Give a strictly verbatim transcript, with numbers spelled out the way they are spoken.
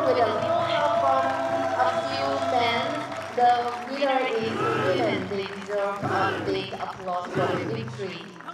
with a little help from a few men, the winner is the women. They deserve a big applause for the victory.